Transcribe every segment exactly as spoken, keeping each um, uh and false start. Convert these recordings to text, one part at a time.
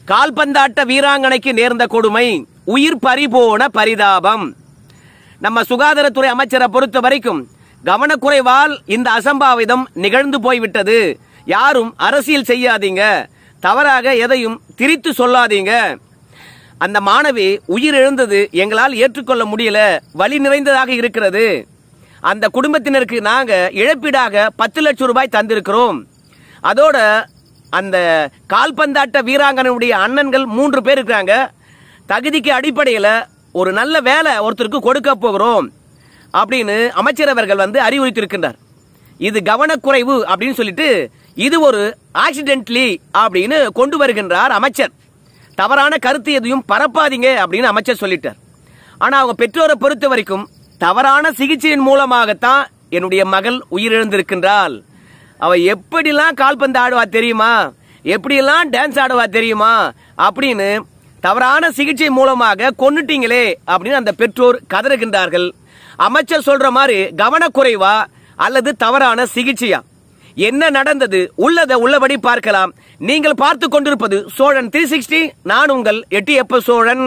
கால்பந்தாட்ட வீராங்கனைக்கு நேர்ந்த கொடுமை, உயிர் பறிபோன பரிதாபம். நம்ம சுகாதாரத்துறை அமைச்சரை பொறுத்த வரைக்கும் கவனக்குறைவால் இந்த அசம்பாவிதம் நிகழ்ந்து போய்விட்டது. யாரும் அரசியல் செய்யாதீங்க, தவறாக எதையும் திரித்து சொல்லாதீங்க. அந்த மாணவி உயிர் எழுந்தது எங்களால் ஏற்றுக்கொள்ள முடியல, வலி நிறைந்ததாக இருக்கிறது. அந்த குடும்பத்தினருக்கு நாங்க இழப்பீடாக பத்து லட்சம் ரூபாய் தந்திருக்கிறோம். அதோட அந்த கால்பந்தாட்ட வீராங்கனுடைய அண்ணன்கள் மூன்று பேர் இருக்கிறாங்க. தகுதிக்கு அடிப்படையில் ஒரு நல்ல வேலை ஒருத்தருக்கு கொடுக்க போகிறோம் அப்படின்னு அமைச்சர் அவர்கள் வந்து அறிவுறுத்தியிருக்கின்றார். இது கவனக்குறைவு அப்படின்னு சொல்லிட்டு இது ஒரு ஆக்சிடென்ட்லி அப்படின்னு கொண்டு வருகின்றார் அமைச்சர். தவறான கருத்து எதையும் பரப்பாதீங்க அப்படின்னு அமைச்சர் சொல்லிட்டார். ஆனா அவங்க பெற்றோரை பொறுத்த வரைக்கும் தவறான சிகிச்சையின் மூலமாகத்தான் என்னுடைய மகள் உயிரிழந்திருக்கின்றாள். அவ எப்படிலாம் கால்பந்து ஆடுவா தெரியுமா, எப்படிலாம் டான்ஸ் ஆடுவா தெரியுமா அப்படின்னு தவறான சிகிச்சை மூலமாக கொன்னுட்டீங்களே அப்படின்னு அந்த பெற்றோர் கதறுகின்றார்கள். அமைச்சர் சொல்ற மாதிரி கவனக்குறைவா அல்லது தவறான சிகிச்சையா, என்ன நடந்தது உள்ளத உள்ளபடி பார்க்கலாம். நீங்கள் பார்த்து கொண்டிருப்பது சோழன் த்ரீ சிக்ஸ்டி. நான் உங்கள் எட்டியப்ப சோழன்.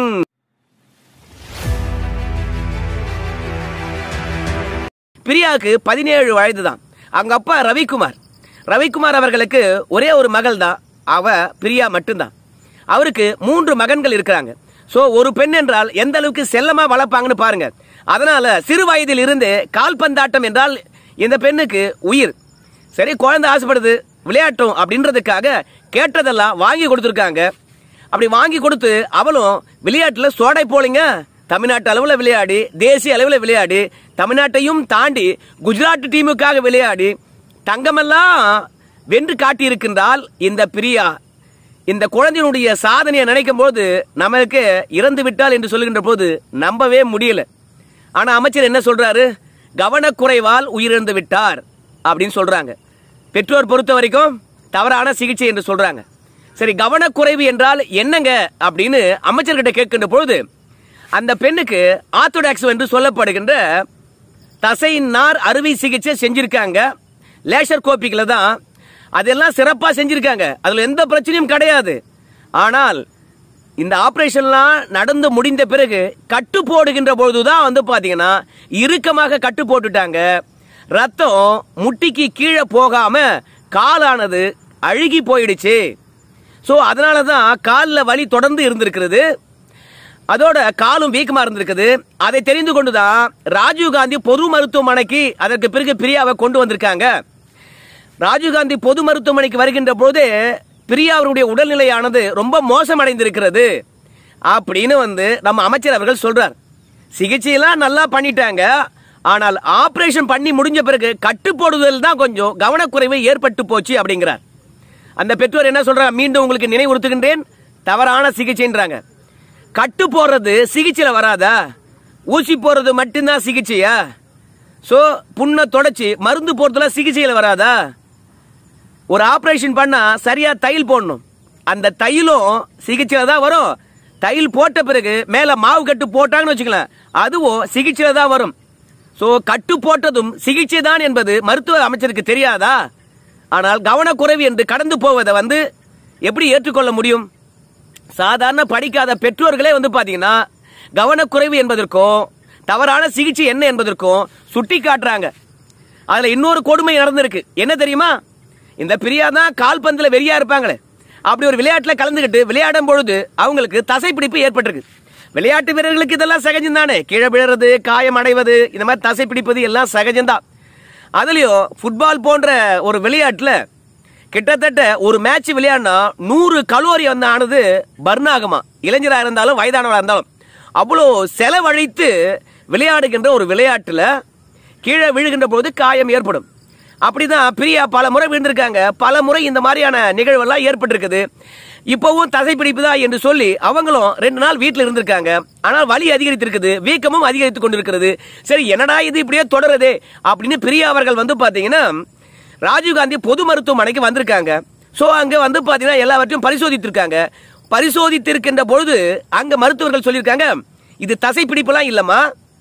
பிரியாவுக்கு பதினேழு வயது தான். அவங்க அப்பா ரவிக்குமார். ரவிக்குமார் அவர்களுக்கு ஒரே ஒரு மகள் தான், அவ பிரியா மட்டும்தான். அவருக்கு மூன்று மகன்கள் இருக்கிறாங்க. சோ ஒரு பெண் என்றால் எந்த அளவுக்கு செல்லமா வளர்ப்பாங்கன்னு பாருங்க. அதனால சிறு வயதில் இருந்து கால்பந்தாட்டம் என்றால் இந்த பெண்ணுக்கு உயிர். சரி, குழந்தை ஆசைப்படுது விளையாட்டும் அப்படின்றதுக்காக கேட்டதெல்லாம் வாங்கி கொடுத்துருக்காங்க. அப்படி வாங்கி கொடுத்து அவளும் விளையாட்டுல சோடை போலிங்க தமிழ்நாட்டு அளவில் விளையாடி, தேசிய அளவில் விளையாடி, தமிழ்நாட்டையும் தாண்டி குஜராத் டீமுக்காக விளையாடி தங்கமெல்லாம் வென்று காட்டியிருக்கின்றால் இந்த பிரியா. இந்த குழந்தையினுடைய சாதனையை நினைக்கும் போது நமக்கு இறந்து விட்டால் என்று சொல்லுகின்ற போது நம்பவே முடியல. ஆனா அமைச்சர் என்ன சொல்றாரு, கவனக்குறைவால் உயிரிழந்து விட்டார் அப்படின்னு சொல்றாங்க. பெற்றோர் பொறுத்த வரைக்கும் தவறான சிகிச்சை என்று சொல்றாங்க. சரி, கவனக்குறைவு என்றால் என்னங்க அப்படின்னு அமைச்சர்கிட்ட கேட்கின்ற பொழுது அந்த பெண்ணுக்கு ஆர்த்தோடாக்ஸ் என்று சொல்லப்படுகின்ற தசை நார் அறுவை சிகிச்சை செஞ்சிருக்காங்க. லேசர் கோப்பிகளை தான் அதெல்லாம் சிறப்பா செஞ்சிருக்காங்க, அதுல எந்த பிரச்சனையும் கிடையாது. ஆனால் இந்த ஆபரேஷன்லாம் நடந்து முடிந்த பிறகு கட்டு போடுகின்ற பொழுதுதான் வந்து பாத்தீங்கன்னா இறுக்கமாக கட்டு போட்டுட்டாங்க. ரத்தம் முட்டிக்கு கீழே போகாம காலானது அழுகி போயிடுச்சு. சோ அதனாலதான் காலில் வலி தொடர்ந்து இருந்திருக்கிறது. அதோட காலும் வீக்கமா இருந்திருக்குது. அதை தெரிந்து கொண்டுதான் ராஜீவ்காந்தி பொது மருத்துவமனைக்கு அதற்கு பிறகு பிரியாவை கொண்டு வந்திருக்காங்க. ராஜீவ்காந்தி பொது மருத்துவமனைக்கு வருகின்ற போது பிரியா அவருடைய உடல்நிலையானது ரொம்ப மோசமடைந்திருக்கிறது அப்படின்னு வந்து நம்ம அமைச்சர் அவர்கள் சொல்றார். சிகிச்சையெல்லாம் நல்லா பண்ணிட்டாங்க, ஆனால் ஆபரேஷன் பண்ணி முடிஞ்ச பிறகு கட்டு போடுதல் தான் கொஞ்சம் கவனக்குறைவு ஏற்பட்டு போச்சு அப்படிங்கிறார். அந்த பெற்றோர் என்ன சொல்றாங்க, மீண்டும் உங்களுக்கு நினைவுறுத்துகின்றேன், தவறான சிகிச்சைன்றாங்க. கட்டு போடுறது சிகிச்சையில வராதா, ஊசி போடுறது மட்டும்தான் சிகிச்சையா? சோ புண்ணை தொடச்சி மருந்து போடுறதுல சிகிச்சையில வராதா? ஒரு ஆபரேஷன் பண்ணா சரியா தையல் போடணும், அந்த தையலும் சிகிச்சையில தான் வரும். தையல் போட்ட பிறகு மேல மாவு கட்டு போட்டாங்கன்னு வச்சுக்கலாம், அதுவும் சிகிச்சையில தான் வரும். சோ கட்டு போட்டதும் சிகிச்சை தான் என்பது மருத்துவ அமைச்சருக்கு தெரியாதா? ஆனால் கவனக்குறைவு என்று கடந்து போவதை வந்து எப்படி ஏற்றுக்கொள்ள முடியும்? சாதாரண படிக்காத பெற்றோர்களே வந்து பாத்தீங்கன்னா கவனக்குறைவு என்பதற்கும் தவறான சிகிச்சை என்ன என்பதற்கும் சுட்டி காட்டுறாங்க. அதுல இன்னொரு கொடுமை நடந்திருக்கு. என்ன தெரியுமா, இந்த பிரியா தான் கால்பந்துல வெறியா இருப்பாங்களே, அப்படி ஒரு விளையாட்டுல கலந்துகிட்டு விளையாடும் பொழுது அவங்களுக்கு தசைப்பிடிப்பு ஏற்பட்டிருக்கு. விளையாட்டு வீரர்களுக்கு இதெல்லாம் சகஜம் தானே, கீழே விழுறது, காயம் அடைவது, இந்த மாதிரி தசைப்பிடிப்பது எல்லாம் சகஜம்தான். அதுலயும் ஃபுட்பால் போன்ற ஒரு விளையாட்டுல கிட்டத்தட்ட ஒரு மேட்ச் விளையாடினா நூறு கலோரி வந்து ஆனது பர்ன் ஆகுமா. இளைஞரா இருந்தாலும் வயதானவரா இருந்தாலும் அவ்வளோ செலவழித்து விளையாடுகின்ற ஒரு விளையாட்டுல கீழே விழுகின்ற போது காயம் ஏற்படும். அப்படிதான் பிரியா பல முறை விழுந்திருக்காங்க, பல முறை இந்த மாதிரியான நிகழ்வெல்லாம் ஏற்பட்டிருக்குது. இப்பவும் தசைப்பிடிப்பு தான் என்று சொல்லி அவங்களும் ரெண்டு நாள் வீட்டில் இருந்திருக்காங்க. ஆனால் வலி அதிகரித்திருக்குது, வீக்கமும் அதிகரித்துக் கொண்டிருக்கிறது. சரி, என்னடா இது இப்படியே தொடருதே அப்படின்னு பிரியா அவர்கள் வந்து பாத்தீங்கன்னா ராஜீவ்காந்தி பொது மருத்துவமனைக்கு வந்திருக்காங்க. சோ அங்க வந்து பாத்தீங்கன்னா எல்லாவற்றையும் பரிசோதித்திருக்காங்க. பரிசோதித்திருக்கின்ற பொழுது அங்க மருத்துவர்கள் சொல்லியிருக்காங்க, இது தசை பிடிப்புலாம் இல்லம்மா,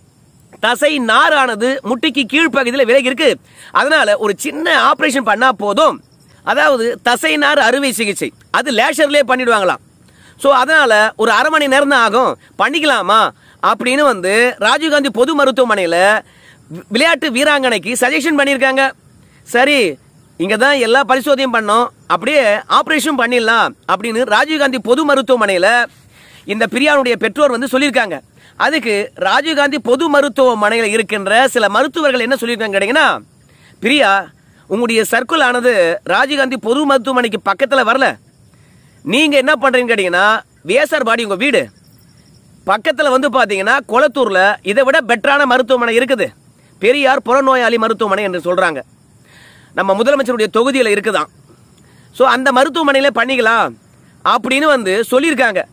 தசை நாரானது முட்டிக்கு கீழ்ப்பகுதியில் விலகி இருக்கு, அதனால ஒரு சின்ன ஆபரேஷன் பண்ணா போதும். அதாவது தசை நார் அறுவை சிகிச்சை, அது லேசர்லயே பண்ணிடுவாங்களாம். ஸோ அதனால ஒரு அரை மணி நேரம் தான் ஆகும், பண்ணிக்கலாமா அப்படின்னு வந்து ராஜீவ்காந்தி பொது மருத்துவமனையில் விளையாட்டு வீராங்கனைக்கு சஜஷன் பண்ணியிருக்காங்க. சரி, இங்கே தான் எல்லா பரிசோதனையும் பண்ணோம், அப்படியே ஆப்ரேஷன் பண்ணிடலாம் அப்படின்னு ராஜீவ்காந்தி பொது மருத்துவமனையில் இந்த பிரியாவுடைய பெற்றோர் வந்து சொல்லியிருக்காங்க. அதுக்கு ராஜீவ்காந்தி பொது மருத்துவமனையில் இருக்கின்ற சில மருத்துவர்கள் என்ன சொல்லியிருக்காங்க கேட்டீங்கன்னா, பிரியா உங்களுடைய சர்க்கிள் ஆனது ராஜீவ்காந்தி பொது மருத்துவமனைக்கு பக்கத்தில் வரல, நீங்க என்ன பண்றீங்கன்னு கேட்டீங்கன்னா விஎஸ்ஆர் பாடி உங்க வீடு பக்கத்தில் வந்து பாத்தீங்கன்னா கொளத்தூர்ல இதை விட பெட்டரான மருத்துவமனை இருக்குது, பெரியார் புறநோயாளி மருத்துவமனை என்று சொல்றாங்க. நம்ம முதலமைச்சருடைய தொகுதியில் இருக்குதான். ஸோ அந்த மருத்துவமனையில பண்ணிக்கலாம் அப்படின்னு வந்து சொல்லியிருக்காங்க.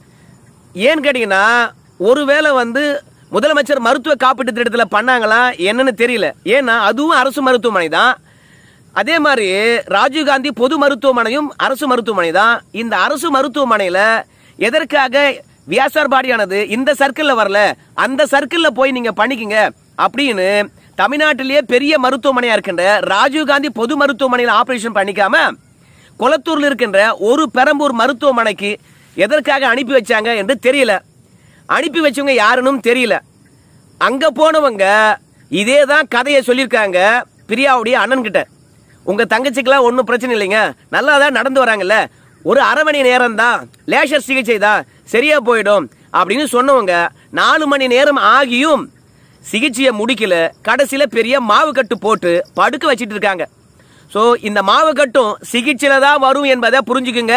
ஏன்னு கேட்டீங்கன்னா ஒருவேளை வந்து முதலமைச்சர் மருத்துவ காப்பீட்டு திட்டத்தில் பண்ணாங்களா என்னன்னு தெரியல. ஏன்னா அதுவும் அரசு மருத்துவமனை தான். அதே மாதிரி ராஜீவ்காந்தி பொது மருத்துவமனையும் அரசு மருத்துவமனை தான். இந்த அரசு மருத்துவமனையில எதற்காக விஎஸ்ஆர் பாடியானது இந்த சர்க்கிள்ல வரல, அந்த சர்க்கிள்ல போய் நீங்க பண்ணிக்கங்க அப்படின்னு தமிழ்நாட்டிலேயே பெரிய மருத்துவமனையா இருக்கின்ற ராஜீவ்காந்தி பொது மருத்துவமனையில் ஆபரேஷன் பண்ணிக்காம கொளத்தூர்ல இருக்கின்ற ஒரு பெரம்பூர் மருத்துவமனைக்கு எதற்காக அனுப்பி வச்சாங்க என்று தெரியல. அனுப்பி வச்சவங்க யாருன்னு தெரியல. அங்க போனவங்க இதே தான் கதையை சொல்லியிருக்காங்க பிரியாவுடைய அண்ணன் கிட்ட. உங்க தங்கச்சிக்கெல்லாம் ஒன்றும் பிரச்சனை இல்லைங்க, நல்லா தான் நடந்து வராங்கல்ல, ஒரு அரை மணி நேரம் தான், லேசர் சிகிச்சை தான், சரியா போயிடும் அப்படின்னு சொன்னவங்க நாலு மணி நேரம் ஆகியும் சிகிச்சையை முடிக்கல. கடைசியில பெரிய மாவு கட்டு போட்டு படுக்க வச்சிட்டு இருக்காங்க. ஸோ இந்த மாவு கட்டும் சிகிச்சையில தான் வரும் என்பதை புரிஞ்சுக்குங்க.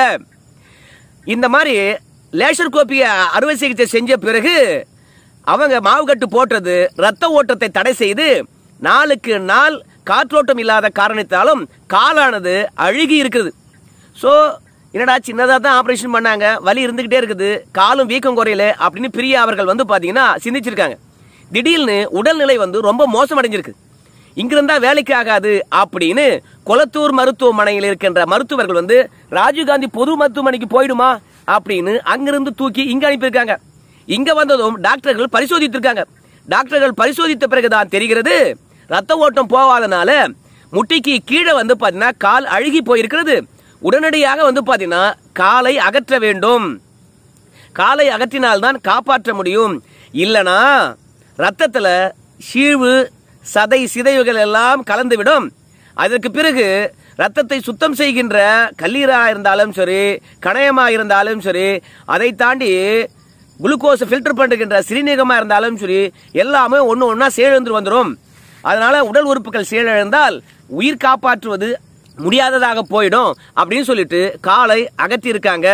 இந்த மாதிரி லேசர் கோப்பிய அறுவை சிகிச்சை செஞ்ச பிறகு அவங்க மாவு கட்டு போட்டது ரத்த ஓட்டத்தை தடை செய்து நாளுக்கு நாள் காற்றோட்டம் இல்லாத காரணத்தாலும் காலானது அழுகி இருக்குது. ஸோ என்னடா சின்னதாக தான் ஆப்ரேஷன் பண்ணாங்க, வலி இருந்துகிட்டே இருக்குது, காலும் வீக்கம் குறையல அப்படின்னு பிரியா அவர்கள் வந்து பார்த்தீங்கன்னா சிந்திச்சிருக்காங்க. திடீர்னு உடல்நிலை வந்து ரொம்ப மோசமடைஞ்சிருக்கு, இங்கிருந்தா வேலைக்கு ஆகாது அப்படின்னு கொளத்தூர் மருத்துவமனையில் இருக்கின்ற மருத்துவர்கள் வந்து ராஜீவ்காந்தி பொது மருத்துவமனைக்கு போயிடுமா அப்படின்னு அங்கிருந்து தூக்கி இங்க அனுப்பியிருக்காங்க. இங்க வந்ததும் டாக்டர்கள் பரிசோதித்திருக்காங்க. டாக்டர்கள் பரிசோதித்த பிறகுதான் தெரிகிறது ரத்த ஓட்டம் போகாதனால முட்டிக்கு கீழே வந்து பாத்தீங்கன்னா கால் அழுகி போயிருக்கிறது. உடனடியாக வந்து பாத்தீங்கன்னா காலை அகற்ற வேண்டும், காலை அகற்றினால்தான் காப்பாற்ற முடியும், இல்லனா ரத்தத்துல சீழ்வு சதை சிதைவுகள் எல்லாம் கலந்துவிடும். அதற்கு பிறகு ரத்தத்தை சுத்தம் செய்கின்ற கல்லீரா இருந்தாலும் சரி, கணையமா இருந்தாலும் சரி, அதை தாண்டி குளுக்கோஸ் ஃபில்டர் பண்ணுகின்ற சிறுநீரகமா இருந்தாலும் சரி, எல்லாமே ஒன்று ஒன்றா செயலிழந்து வந்துடும். அதனால உடல் உறுப்புகள் செயலிழந்தால் உயிர் காப்பாற்றுவது முடியாததாக போயிடும் அப்படின்னு சொல்லிட்டு காலை அகற்றி இருக்காங்க.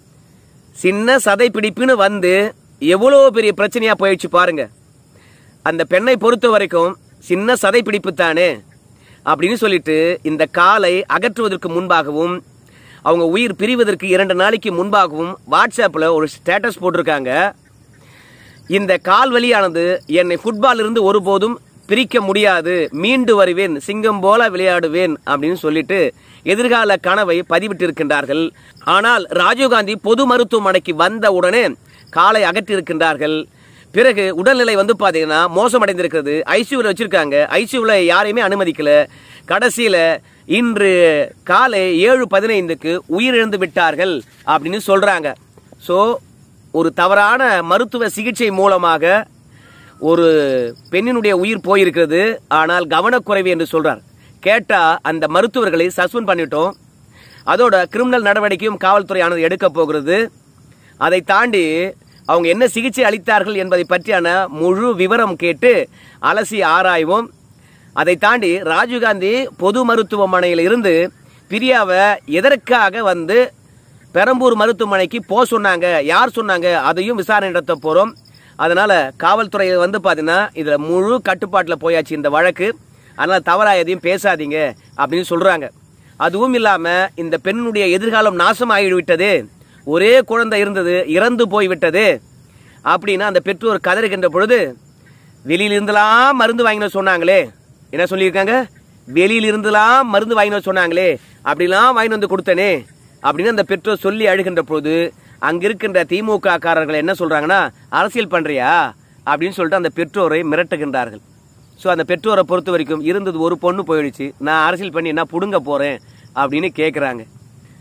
சின்ன சதை பிடிப்புன்னு வந்து எவ்வளவு பெரிய பிரச்சனையா போயிடுச்சு பாருங்க. அந்த பெண்ணை பொறுத்த வரைக்கும் சின்ன சதை பிடிப்பு தானே அப்படின்னு சொல்லிட்டு இந்த காலை அகற்றுவதற்கு முன்பாகவும் அவங்க உயிர் பிரிவதற்கு இரண்டு நாளைக்கு முன்பாகவும் வாட்ஸ்அப்ல ஒரு ஸ்டேட்டஸ் போட்டிருக்காங்க. இந்த கால் வலியானது என்னை ஃபுட்பால் இருந்து ஒருபோதும் பிரிக்க முடியாது, மீண்டு வருவேன், சிங்கம் போல விளையாடுவேன் அப்படின்னு சொல்லிட்டு எதிர்கால கனவை பதிவிட்டு இருக்கின்றார்கள். ஆனால் ராஜீவ்காந்தி பொது மருத்துவமனைக்கு வந்த உடனே காலை அகற்றி இருக்கின்றார்கள். பிறகு உடல்நிலை வந்து பாத்தீங்கன்னா மோசமடைந்திருக்கிறது. ஐசியூல வச்சிருக்காங்க, ஐசியூல யாரையுமே அனுமதிக்கல. கடைசியில இன்று காலை ஏழு பதினைந்துக்கு உயிரிழந்து விட்டார்கள் அப்படின்னு சொல்றாங்க. ஸோ ஒரு தவறான மருத்துவ சிகிச்சை மூலமாக ஒரு பெண்ணினுடைய உயிர் போயிருக்கிறது. ஆனால் கவனக்குறைவு என்று சொல்றார். கேட்டா அந்த மருத்துவர்களை சஸ்பெண்ட் பண்ணிட்டோம், அதோட கிரிமினல் நடவடிக்கையும் காவல்துறையானது எடுக்க போகிறது. அதை தாண்டி அவங்க என்ன சிகிச்சை அளித்தார்கள் என்பதை பற்றியான முழு விவரம் கேட்டு அலசி ஆராய்வோம். அதை தாண்டி ராஜீவ்காந்தி பொது மருத்துவமனையில் இருந்து பிரியாவை எதற்காக வந்து பெரம்பூர் மருத்துவமனைக்கு போக சொன்னாங்க, யார் சொன்னாங்க, அதையும் விசாரணை நடத்த போறோம். அதனால காவல்துறை வந்து பாத்தீங்கன்னா இதுல முழு கட்டுப்பாட்டில் போயாச்சு இந்த வழக்கு. அதனால தவறா எதையும் பேசாதீங்க அப்படின்னு சொல்றாங்க. அதுவும் இல்லாம இந்த பெண்ணுடைய எதிர்காலம் நாசம் ஆகிவிட்டது, ஒரே குழந்தை இருந்தது இறந்து போய்விட்டது அப்படின்னு அந்த பெற்றோர் கதறுகின்ற பொழுது வெளியிலிருந்தெல்லாம் மருந்து வாங்கின சொன்னாங்களே, என்ன சொல்லியிருக்காங்க, வெளியிலிருந்தெல்லாம் மருந்து வாங்கின சொன்னாங்களே, அப்படிலாம் வாங்கி வந்து கொடுத்தனே அப்படின்னு அந்த பெற்றோர் சொல்லி அழுகின்ற பொழுது அங்க இருக்கின்ற திமுக காரர்கள் என்ன சொல்றாங்கன்னா, அரசியல் பண்றியா அப்படின்னு சொல்லிட்டு அந்த பெற்றோரை மிரட்டுகின்றார்கள். ஸோ அந்த பெற்றோரை பொறுத்த வரைக்கும் இருந்தது ஒரு பொண்ணு போயிடுச்சு, நான் அரசியல் பண்ணி என்ன புடுங்க போறேன் அப்படின்னு கேட்குறாங்க.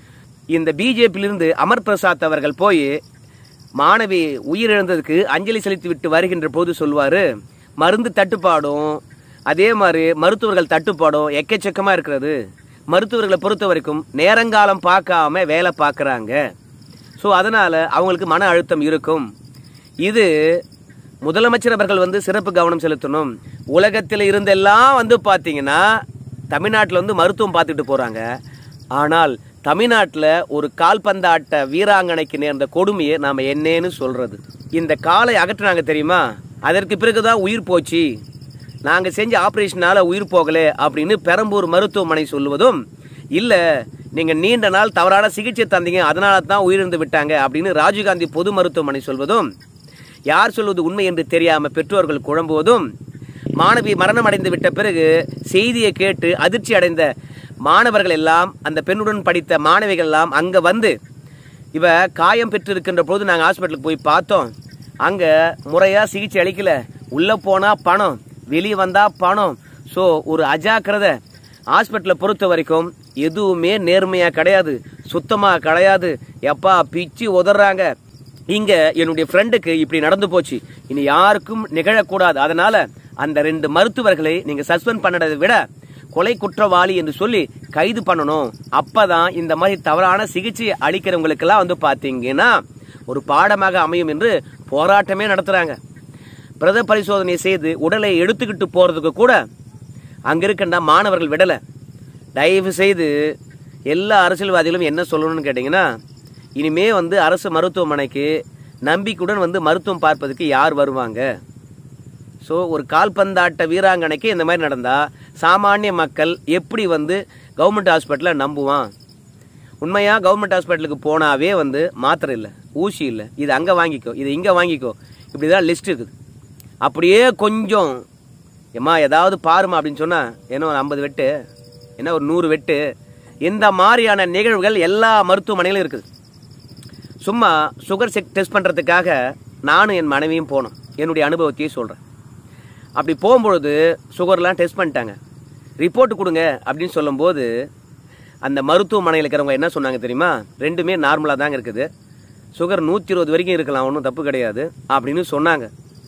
இந்த பிஜேபியிலிருந்து அமர் பிரசாத் அவர்கள் போய் மாணவி உயிரிழந்ததுக்கு அஞ்சலி செலுத்தி விட்டு வருகின்ற போது சொல்வாரு, மருந்து தட்டுப்பாடும் அதே மாதிரி மருத்துவர்கள் தட்டுப்பாடும் எக்கச்சக்கமா இருக்கிறது. மருத்துவர்களை பொறுத்த வரைக்கும் நேரங்காலம் பார்க்காம வேலை பார்க்கறாங்க. ஸோ அதனால அவங்களுக்கு மன அழுத்தம் இருக்கும். இது முதலமைச்சர் அவர்கள் வந்து சிறப்பு கவனம் செலுத்தணும். உலகத்தில் இருந்தெல்லாம் வந்து பார்த்தீங்கன்னா தமிழ்நாட்டில் வந்து மருத்துவம் பார்த்துட்டு போறாங்க. ஆனால் தமிழ்நாட்டில் ஒரு கால்பந்தாட்ட வீராங்கனைக்கு நேர்ந்த கொடுமையை நாம என்னன்னு சொல்றது. இந்த காலை அகற்றினாங்க தெரியுமா, அதற்கு பிறகுதான் உயிர் போச்சு, நாங்க செஞ்ச ஆபரேஷனால உயிர் போகல அப்படின்னு பெரம்பூர் மருத்துவமனை சொல்லுவதும், இல்ல நீங்க நீண்ட நாள் தவறான சிகிச்சை தந்தீங்க அதனால தான் உயிரிழந்து விட்டாங்க அப்படின்னு ராஜீவ்காந்தி பொது மருத்துவமனை சொல்வதும், யார் சொல்வது உண்மை என்று தெரியாம பெற்றோர்கள் குழம்புவதும், மாணவி மரணம் அடைந்து விட்ட பிறகு செய்தியை கேட்டு அதிர்ச்சி அடைந்த மாணவர்கள் எல்லாம், அந்த பெண்ணுடன் படித்த மாணவிகள் எல்லாம் அங்க வந்து இவ காயம் பெற்று இருக்கின்ற போது நாங்கள் ஹாஸ்பிட்டலுக்கு போய் பார்த்தோம், அங்க முறையா சிகிச்சை அளிக்கல, உள்ள போனா பணம் வெளியே வந்தா பணம். ஸோ ஒரு அஜாக்கிரதை. ஹாஸ்பிட்டலை பொறுத்த வரைக்கும் எதுவுமே நேர்மையா கிடையாது, சுத்தமா கிடையாது. எப்பா பிச்சு உதறாங்க. இங்க என்னுடைய ஃப்ரெண்டுக்கு இப்படி நடந்து போச்சு, இனி யாருக்கும் நிகழக்கூடாது, அதனால அந்த ரெண்டு மருத்துவர்களை நீங்க சஸ்பெண்ட் பண்ணதை விட கொலை குற்றவாளி என்று சொல்லி கைது பண்ணணும். அப்பதான் இந்த மாதிரி தவறான சிகிச்சை அளிக்கிறவங்களுக்கெல்லாம் வந்து பாத்தீங்கன்னா ஒரு பாடமாக அமையும் என்று போராட்டமே நடத்துறாங்க. பிரத பரிசோதனை செய்து உடலை எடுத்துக்கிட்டு போறதுக்கு கூட அங்க இருக்கின்ற மாணவர்கள் விடல. தயவு செய்து எல்லா அரசியல்வாதிகளும் என்ன சொல்லணும்னு கேட்டீங்கன்னா, இனிமே வந்து அரசு மருத்துவமனைக்கு நம்பிக்கையுடன் வந்து மருத்துவம் பார்ப்பதற்கு யார் வருவாங்க? ஸோ ஒரு கால்பந்தாட்ட வீராங்கனைக்கு இந்த மாதிரி நடந்தா சாமானிய மக்கள் எப்படி வந்து கவர்மெண்ட் ஹாஸ்பிட்டலில் நம்புவான்? உண்மையா கவர்மெண்ட் ஹாஸ்பிட்டலுக்கு போனாவே வந்து மாத்திரை இல்லை, ஊசி இல்லை, இது அங்கே வாங்கிக்கோ, இது இங்கே வாங்கிக்கோ, இப்படிதான் லிஸ்ட் இருக்குது. அப்படியே கொஞ்சம் ஏமா ஏதாவது பாருமா அப்படின்னு சொன்னா என்ன ஒரு ஐம்பது வெட்டு, என்ன ஒரு நூறு வெட்டு, இந்த மாதிரியான நிகழ்வுகள் எல்லா மருத்துவமனையிலும் இருக்குது. சும்மா சுகர் செக் டெஸ்ட் பண்ணுறதுக்காக நானும் என் மனைவியும் போனோம். என்னுடைய அனுபவத்தையே சொல்கிறேன். அப்படி போகும்பொழுது சுகர்லாம் டெஸ்ட் பண்ணிட்டாங்க. ரிப்போர்ட் கொடுங்க அப்படின்னு சொல்லும்போது அந்த மருத்துவமனையில் இருக்கிறவங்க என்ன சொன்னாங்க தெரியுமா, ரெண்டுமே நார்மலாக தாங்க இருக்குது, சுகர் நூற்றி இருபது வரைக்கும் இருக்கலாம், ஒன்றும் தப்பு கிடையாது அப்படின்னு சொன்னாங்க.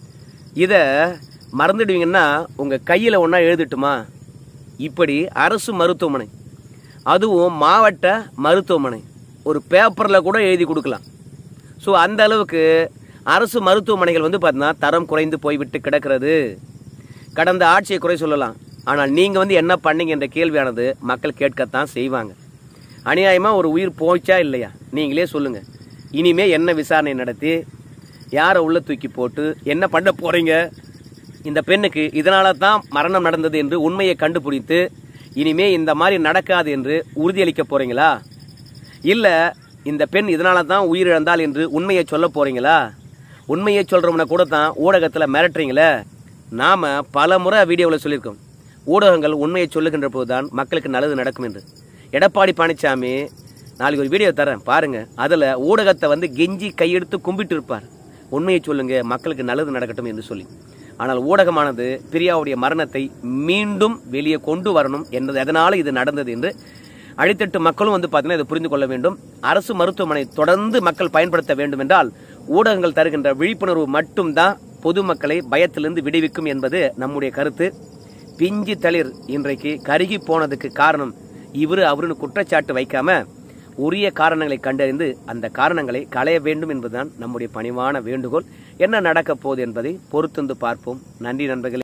இதை மறந்துடுவீங்கன்னா உங்கள் கையில் ஒன்றா எழுதிட்டுமா? இப்படி அரசு மருத்துவமனை, அதுவும் மாவட்ட மருத்துவமனை, ஒரு பேப்பரில் கூட எழுதி கொடுக்கலாம். ஸோ அந்த அளவுக்கு அரசு மருத்துவமனைகள் வந்து பார்த்தீங்கன்னா தரம் குறைந்து போய்விட்டு கிடக்கிறது. கடந்த ஆட்சியை குறை சொல்லலாம், ஆனால் நீங்கள் வந்து என்ன பண்ணீங்க என்ற கேள்வியானது மக்கள் கேட்கத்தான் செய்வாங்க. அநியாயமாக ஒரு உயிர் போச்சா இல்லையா நீங்களே சொல்லுங்கள். இனிமே என்ன விசாரணை நடத்தி யாரை உள்ள தூக்கி போட்டு என்ன பண்ண போறீங்க? இந்த பெண்ணுக்கு இதனால தான் மரணம் நடந்தது என்று உண்மையை கண்டுபிடித்து இனிமே இந்த மாதிரி நடக்காது என்று உறுதியளிக்க போறீங்களா? இல்ல இந்த பெண் இதனால தான் உயிரிழந்தாள் என்று உண்மையை சொல்ல போறீங்களா? உண்மையை சொல்றோம்னா கூட தான் ஊடகத்தில் மிரட்டுறீங்களே. நாம பல முறை வீடியோவில் சொல்லியிருக்கோம், ஊடகங்கள் உண்மையை சொல்லுகின்ற போதுதான் மக்களுக்கு நல்லது நடக்கும் என்று. எடப்பாடி பழனிசாமி நாளைக்கு ஒரு வீடியோ தரேன் பாருங்க, அதுல ஊடகத்தை வந்து கெஞ்சி கையெடுத்து கும்பிட்டு இருப்பார், உண்மையை சொல்லுங்க மக்களுக்கு நல்லது நடக்கட்டும் என்று சொல்லி. ஆனால் ஊடகமானது பிரியாவுடைய மரணத்தை மீண்டும் வெளியே கொண்டு வரணும் என்பது எதனால இது நடந்தது என்று அடித்தட்டு மக்களும் வந்து பார்த்தீங்கன்னா இதை புரிந்து கொள்ள வேண்டும். அரசு மருத்துவமனை தொடர்ந்து மக்கள் பயன்படுத்த வேண்டும் என்றால் ஊடகங்கள் தருகின்ற விழிப்புணர்வு மட்டும்தான் பொதுமக்களை பயத்திலிருந்து விடுவிக்கும் என்பது நம்முடைய கருத்து. பிஞ்சு தளிர் இன்றைக்கு கருகி போனதுக்கு காரணம் இவரு அவருன்னு குற்றச்சாட்டு வைக்காம உரிய காரணங்களை கண்டறிந்து அந்த காரணங்களை களைய வேண்டும் என்பதுதான் நம்முடைய பணிவான வேண்டுகோள். என்ன நடக்க போகுது என்பதை பொறுத்திருந்து பார்ப்போம். நன்றி நண்பர்களே.